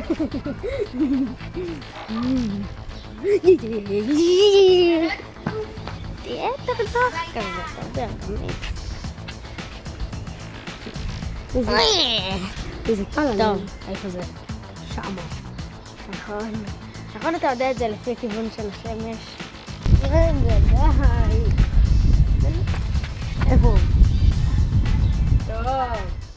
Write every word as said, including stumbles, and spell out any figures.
תהיה תרדוף כזה, אתה יודע, תמיד. איזה קל. טוב, איפה זה? שמה. נכון. נכון אתה יודע את זה לפי כיוון של השמש? רגע, די. איפה? טוב.